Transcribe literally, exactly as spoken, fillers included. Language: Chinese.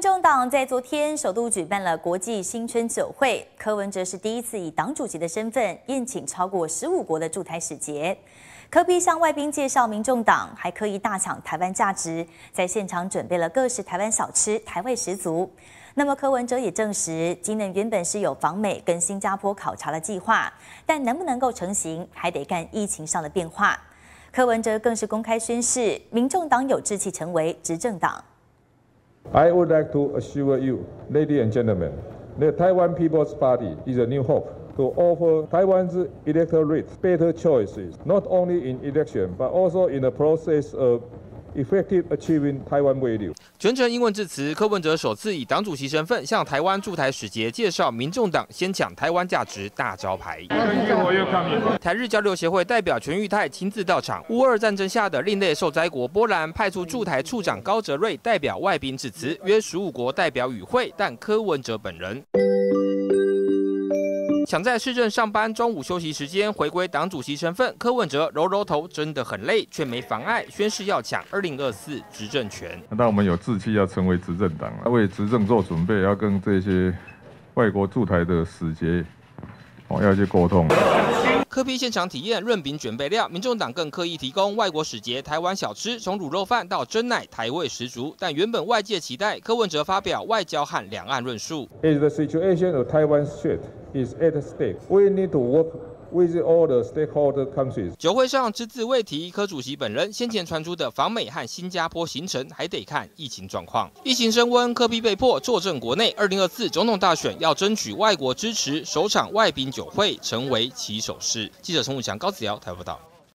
众党在昨天首度举办了国际新春酒会，柯文哲是第一次以党主席的身份宴请超过十五国的驻台使节。柯 P 向外宾介绍民众党还可以大抢台湾价值，在现场准备了各式台湾小吃，台味十足。那么柯文哲也证实，今年原本是有访美跟新加坡考察的计划，但能不能够成行，还得看疫情上的变化。柯文哲更是公开宣示，民众党有志气成为执政党。 I would like to assure you, ladies and gentlemen, that Taiwan People's Party is a new hope to offer Taiwan's electorate better choices, not only in election, but also in the process of effective achieving Taiwan value. 全程英文致辞，柯文哲首次以党主席身份向台湾驻台使节介绍民众党先抢台湾价值大招牌。台日交流协会代表全玉泰亲自到场。乌俄战争下的另类受灾国波兰派出驻台处长高哲瑞代表外宾致辞，约十五国代表与会，但柯文哲本人 想在市政上班，中午休息时间回归党主席身份，柯文哲揉揉头，真的很累，却没妨碍宣誓要抢二零二四执政权。 那我们有志气要成为执政党，为执政做准备，要跟这些外国驻台的使节，哦，要去沟通。 柯 P 现场体验润饼卷备料，民众党更刻意提供外国使节台湾小吃，从卤肉饭到珍奶，台味十足。但原本外界期待柯文哲发表外交和两岸论述。 As the situation of Taiwan's threat is at stake, we need to work with all the stakeholder countries. 酒会上只字未提柯主席本人先前传出的访美和新加坡行程，还得看疫情状况。疫情升温，柯 P 被迫坐镇国内，二零二四总统大选要争取外国支持，首场外宾酒会成为起手式。记者陈武强、高子尧台报道。